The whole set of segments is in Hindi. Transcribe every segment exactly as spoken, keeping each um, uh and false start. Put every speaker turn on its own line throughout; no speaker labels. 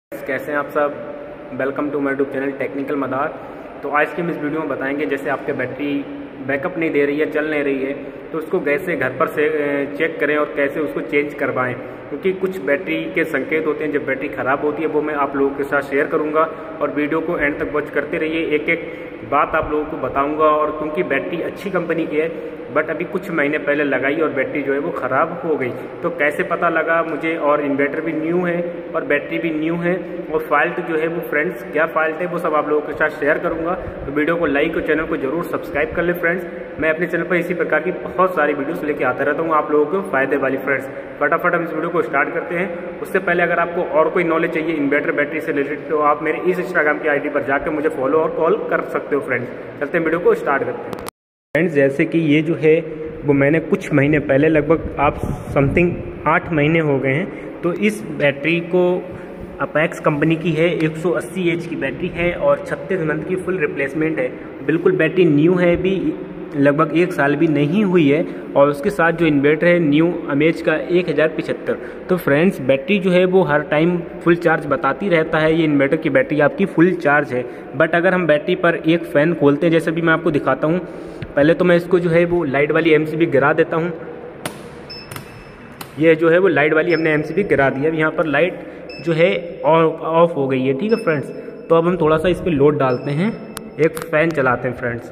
कैसे हैं आप सब। Welcome to my YouTube channel technical मदार। तो आज की हम इस वीडियो में बताएंगे जैसे आपके बैटरी बैकअप नहीं दे रही है, चल नहीं रही है, तो उसको कैसे घर पर से चेक करें और कैसे उसको चेंज करवाएं। क्योंकि कुछ बैटरी के संकेत होते हैं जब बैटरी ख़राब होती है, वो मैं आप लोगों के साथ शेयर करूंगा और वीडियो को एंड तक वॉच करते रहिए। एक एक बात आप लोगों को बताऊंगा। और क्योंकि बैटरी अच्छी कंपनी की है बट अभी कुछ महीने पहले लगाई और बैटरी जो है वो ख़राब हो गई। तो कैसे पता लगा मुझे, और इन्वर्टर भी न्यू है और बैटरी भी न्यू है, और फॉल्ट जो है वो फ्रेंड्स क्या फॉल्ट है वो सब आप लोगों के साथ शेयर करूंगा। तो वीडियो को लाइक और चैनल को जरूर सब्सक्राइब कर ले फ्रेंड्स। मैं अपने चैनल पर इसी प्रकार की बहुत सारी वीडियोस लेके आता रहता हूँ आप लोगों को फायदे वाली। फ्रेंड्स फटाफट हम इस वीडियो को स्टार्ट करते हैं। उससे पहले अगर आपको और कोई नॉलेज चाहिए इन्वर्टर बैटरी से रिलेटेड तो आप मेरे इस इंस्टाग्राम की आईडी पर जाकर मुझे फॉलो और कॉल कर सकते हो। फ्रेंड्स चलते हैं वीडियो को स्टार्ट करते हैं। फ्रेंड्स जैसे कि ये जो है वो मैंने कुछ महीने पहले, लगभग आप समथिंग आठ महीने हो गए हैं, तो इस बैटरी को अपैक्स कंपनी की है, एक सौ अस्सी एच की बैटरी है और छत्तीस मंथ की फुल रिप्लेसमेंट है। बिल्कुल बैटरी न्यू है, भी लगभग एक साल भी नहीं हुई है। और उसके साथ जो इन्वर्टर है न्यू अमेज का एक हज़ार पिछहत्तर। तो फ्रेंड्स बैटरी जो है वो हर टाइम फुल चार्ज बताती रहता है। ये इन्वर्टर की बैटरी आपकी फुल चार्ज है। बट अगर हम बैटरी पर एक फ़ैन खोलते हैं, जैसे भी मैं आपको दिखाता हूँ, पहले तो मैं इसको जो है वो लाइट वाली एमसीबी गिरा देता हूँ। ये जो है वो लाइट वाली हमने एमसीबी गिरा दी है। अब यहाँ पर लाइट जो है ऑफ हो गई है। ठीक है फ्रेंड्स, तो अब हम थोड़ा सा इस पर लोड डालते हैं, एक फ़ैन चलाते हैं। फ्रेंड्स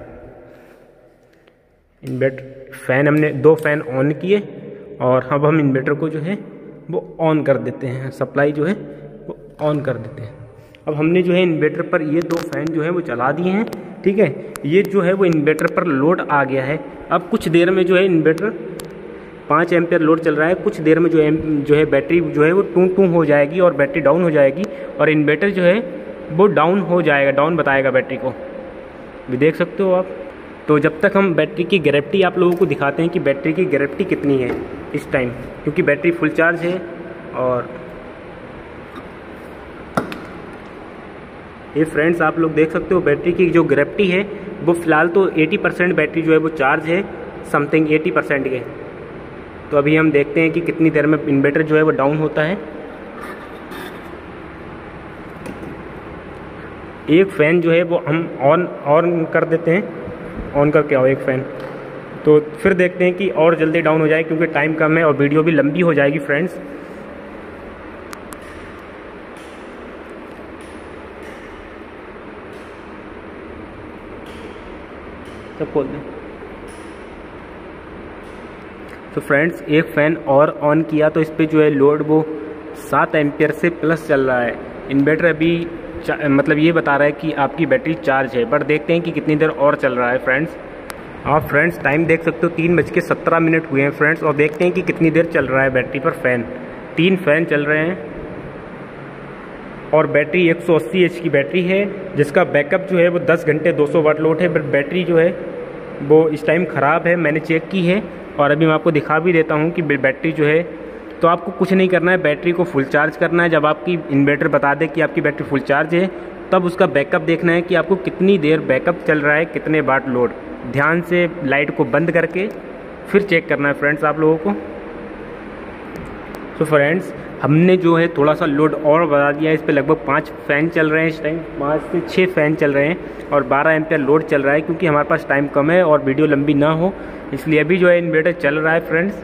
इन्वर्टर फ़ैन हमने दो फ़ैन ऑन किए और अब हम इन्वर्टर को जो है वो ऑन कर देते हैं, सप्लाई जो है वो ऑन कर देते हैं। अब हमने जो है इन्वर्टर पर ये दो फ़ैन जो है वो चला दिए हैं। ठीक है, ये जो है वो इन्वर्टर पर लोड आ गया है। अब कुछ देर में जो है इन्वर्टर पाँच एम्पियर लोड चल रहा है। कुछ देर में जो है जो है बैटरी जो है वो टू टू हो जाएगी और बैटरी डाउन हो जाएगी और इन्वर्टर जो है वो डाउन हो जाएगा, डाउन बताएगा बैटरी को, भी देख सकते हो आप। तो जब तक हम बैटरी की गारंटी आप लोगों को दिखाते हैं कि बैटरी की गारंटी कितनी है इस टाइम, क्योंकि बैटरी फुल चार्ज है। और ये फ्रेंड्स आप लोग देख सकते हो बैटरी की जो गारंटी है वो फ़िलहाल तो अस्सी परसेंट बैटरी जो है वो चार्ज है, समथिंग अस्सी परसेंट के। तो अभी हम देखते हैं कि कितनी देर में इन्वर्टर जो है वो डाउन होता है। एक फ़ैन जो है वो हम ऑन ऑन कर देते हैं, ऑन करके आओ एक फ़ैन, तो फिर देखते हैं कि और जल्दी डाउन हो जाए, क्योंकि टाइम कम है और वीडियो भी लंबी हो जाएगी। फ्रेंड्स सब खोल दें। तो फ्रेंड्स एक फ़ैन और ऑन किया तो इस पर जो है लोड वो सात एम्पियर से प्लस चल रहा है। इन्वर्टर अभी मतलब ये बता रहा है कि आपकी बैटरी चार्ज है, बट देखते हैं कि कितनी देर और चल रहा है। फ्रेंड्स आप फ्रेंड्स टाइम देख सकते हो, तीन बज के सत्रह मिनट हुए हैं फ्रेंड्स, और देखते हैं कि कितनी देर चल रहा है बैटरी पर फ़ैन। तीन फ़ैन चल रहे हैं और बैटरी एक सौ अस्सी एच की बैटरी है, जिसका बैकअप जो है वो दस घंटे दो सौ वाट लोड है। बट बैटरी जो है वो इस टाइम ख़राब है, मैंने चेक की है और अभी मैं आपको दिखा भी देता हूँ कि बैटरी जो है, तो आपको कुछ नहीं करना है, बैटरी को फुल चार्ज करना है। जब आपकी इन्वर्टर बता दे कि आपकी बैटरी फुल चार्ज है, तब उसका बैकअप देखना है कि आपको कितनी देर बैकअप चल रहा है, कितने वाट लोड। ध्यान से लाइट को बंद करके फिर चेक करना है फ्रेंड्स आप लोगों को। तो फ्रेंड्स हमने जो है थोड़ा सा लोड और बढ़ा दिया है। इस पर लगभग पाँच फ़ैन चल रहे हैं इस टाइम, पाँच से छः फ़ैन चल रहे हैं और बारह एम्पियर लोड चल रहा है, क्योंकि हमारे पास टाइम कम है और वीडियो लंबी ना हो, इसलिए अभी जो है इन्वर्टर चल रहा है। फ्रेंड्स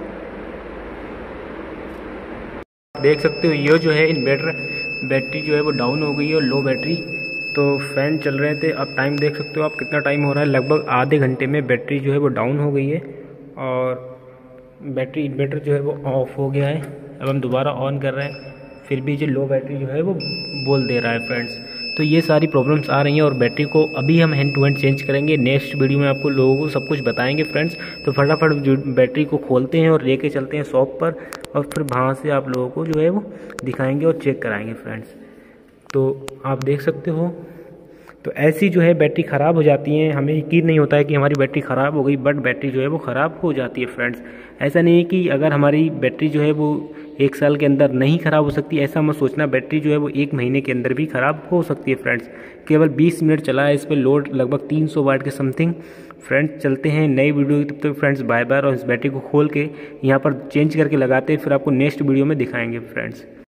देख सकते हो ये जो है इन्वर्टर बैटरी जो है वो डाउन हो गई है और लो बैटरी, तो फ़ैन चल रहे थे। अब टाइम देख सकते हो आप कितना टाइम हो रहा है, लगभग आधे घंटे में बैटरी जो है वो डाउन हो गई है और बैटरी इन्वर्टर जो है वो ऑफ हो गया है। अब हम दोबारा ऑन कर रहे हैं, फिर भी जो लो बैटरी जो है वो बोल दे रहा है। फ्रेंड्स तो ये सारी प्रॉब्लम्स आ रही हैं और बैटरी को अभी हम हैंड टू हैंड चेंज करेंगे। नेक्स्ट वीडियो में आपको लोगों को सब कुछ बताएंगे। फ्रेंड्स तो फटाफट बैटरी को खोलते हैं और लेके चलते हैं शॉप पर, और फिर वहाँ से आप लोगों को जो है वो दिखाएंगे और चेक कराएंगे। फ्रेंड्स तो आप देख सकते हो, तो ऐसी जो है बैटरी ख़राब हो जाती है। हमें यकीन नहीं होता है कि हमारी बैटरी ख़राब हो गई, बट बैटरी जो है वो ख़राब हो जाती है। फ्रेंड्स ऐसा नहीं है कि अगर हमारी बैटरी जो है वो एक साल के अंदर नहीं ख़राब हो सकती, ऐसा मत सोचना। बैटरी जो है वो एक महीने के अंदर भी ख़राब हो सकती है। फ्रेंड्स केवल बीस मिनट चला है, इस पर लोड लगभग तीन सौ वाट के समथिंग। फ्रेंड्स चलते हैं नई वीडियो, तब तक फ्रेंड्स बाय बाय। और इस बैटरी को खोल के यहाँ पर चेंज करके लगाते हैं, फिर आपको नेक्स्ट वीडियो में दिखाएंगे फ्रेंड्स।